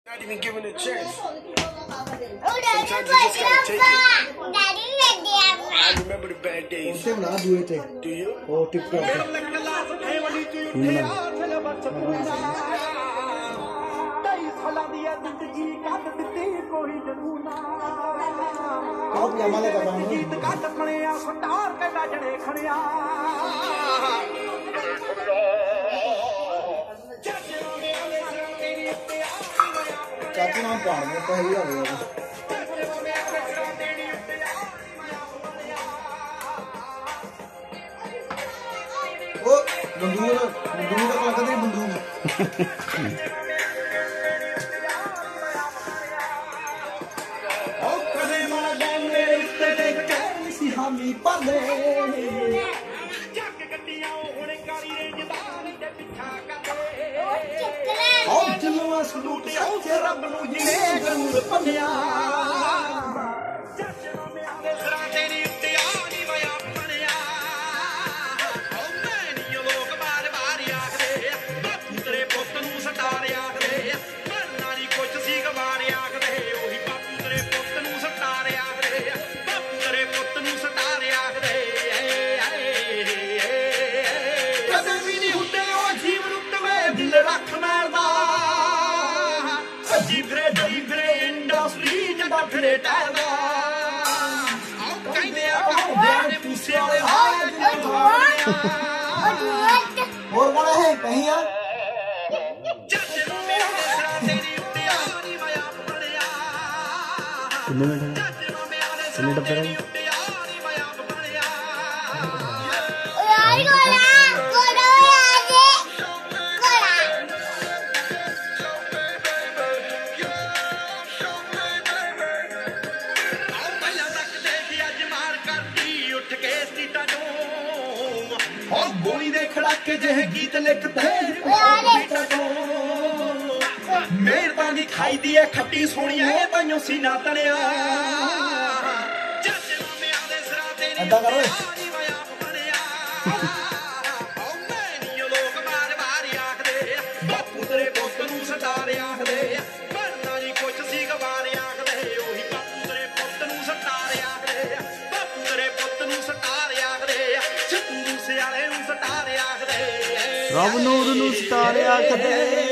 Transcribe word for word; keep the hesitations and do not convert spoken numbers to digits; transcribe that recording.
Not even given a chance. Sometimes you just gotta take it. I remember the bad days. Do you? Oh, TikTok. चाची नाम पाण में पहली आ गया ओ बंदूक बंदूक का कदे बंदूक ओ कदे मां डंगे उत्ते ते कैसी हामी पाले जग गड्डियां हुण कारी रेंजदार दे पिछा कदे ओ जलवा सलूट औ रब नू जिने गरूर पन्निया जचना में आंदे सरा तेरी उत्ते आ नी मैं अपनिया ओ मैं नी लोग बार बार आखदे बापू तेरे पुੱਤ ਨੂੰ ਸਟਾਰ ਆਖਦੇ ਮਰਨਾ ਨਹੀਂ ਕੁਛ ਸੀ ਗਵਾਰ ਆਖਦੇ ਉਹੀ ਬਾਪੂ ਤੇਰੇ ਪੁੱਤ ਨੂੰ ਸਟਾਰ ਆਖਦੇ ਬਾਪੂ ਤੇਰੇ ਪੁੱਤ ਨੂੰ ਸਟਾਰ ਆਖਦੇ ਕਦੇ ਵੀ ਨਹੀਂ ਹੁੰਦੇ ਉਹ ਜੀਵਨ ਉੱਤੇ ਮੈਂ ਦਿਲ ਰੱਖ ਮੈਲਦਾ ਸੱਜੀ ਫਿਰੇ ਡਰੀ ਫਿਰੇ ਇੰਡਸਟਰੀ ਜੱਟਾ ਫਿਰੇ ਟਹਿਲਦਾ ਆਉ ਕਹਿੰਦੇ ਆ ਬਾਬੇ ਮੂਸੇ ਵਾਲੇ ਹਾਏ ਹੋਰ ਵਾਲਾ ਹੈ ਕਹੀਂ ਆ कितने मिनट है कितने डब्बे रहे ਗੋਲੀ ਦੇ ਖੜਾਕੇ ਜਿਹੇ ਗੀਤ ਲਿਖਦੇ ਮਿਹਰਬਾਨੀ ਦੀ ਖਾਈ ਦੀ ਐ ਖੱਟੀ ਸੋਹਣੀ ਐ ਤਾਈਓ ਸੀਨਾ ਤਣਿਆ ਜੱਜ ਮਾਮਿਆਂ ਦੇ ਸਿਰਾਂ ਤੇ ਨਹੀਂ ਅੱਦਾ ਕਰੋ ਮੈਂ ਨੀ ਲੋਕ ਮਾਰ ਮਾਰ ਆਖਦੇ ਬਾਪੂ ਤੇਰੇ ਪੁੱਤ ਨੂੰ ਸਟਾਰ ਆਖਦੇ ਬਣਨਾ ਨਹੀਂ ਕੁਛ ਸੀ ਗਵਾਰ ਆਖਦੇ ਉਹੀ ਬਾਪੂ ਤੇਰੇ ਪੁੱਤ ਨੂੰ ਸਟਾਰ ਆਖਦੇ ਬਾਪੂ ਤੇਰੇ ਪੁੱਤ ਨੂੰ ਸਟਾਰ ਆਖਦੇ ਸਿੱਧੂ ਮੂਸੇ ਵਾਲੇ ਨੂੰ ਸਟਾਰ ਆਖਦੇ ਰੱਬ ਨੂਰ ਨੂੰ ਸਟਾਰ ਆਖਦੇ